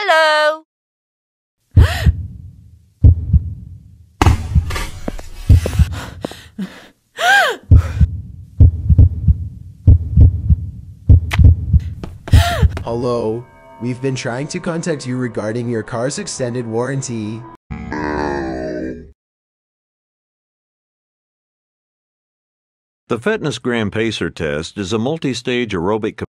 Hello. Hello. We've been trying to contact you regarding your car's extended warranty. The Fitness Gram Pacer test is a multi-stage aerobic